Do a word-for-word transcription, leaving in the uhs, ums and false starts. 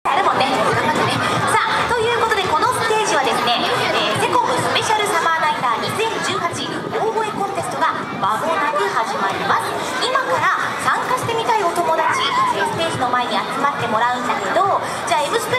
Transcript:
あるもんね、頑張ってね。さあ、ということでこのステージはですね、えー、セコムスペシャルサマーナイターにせんじゅうはち大声コンテストが間もなく始まります。今から参加してみたいお友達、えー、ステージの前に集まってもらうんだけど、じゃあ M ステ